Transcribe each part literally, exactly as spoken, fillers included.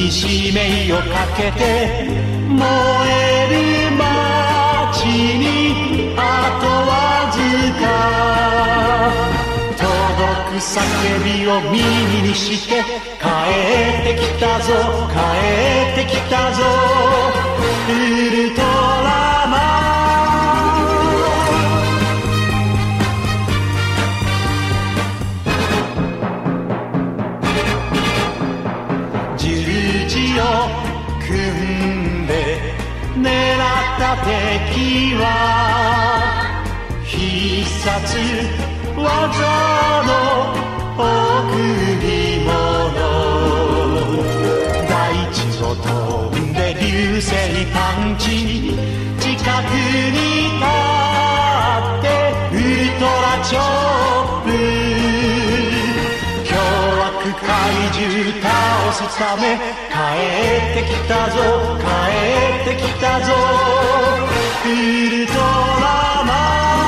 に使命をかけて燃える街にあとわずか届く叫びを耳にして帰ってきたぞ帰ってきたぞウルトラマン十字を組んで狙った敵は必殺技の贈り物大地を飛んで流星パンチ近くに立ってウルトラチョップ凶悪怪獣倒すため帰ってきたぞ帰ってきたぞウルトラマン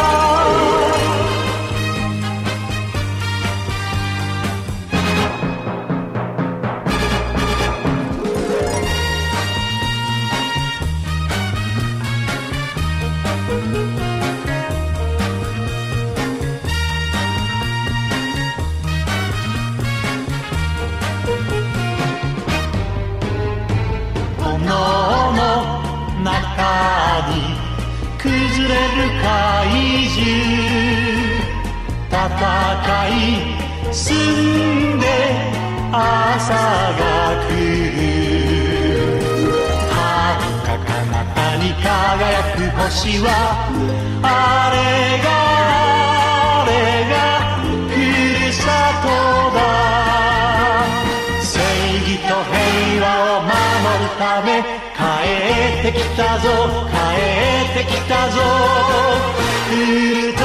中に崩れる怪獣戦い進んで朝が来る遥か彼方に輝く星はあれがあれがふるさとだ正義と平和を守るため帰ってきたぞ帰ってきたぞウルト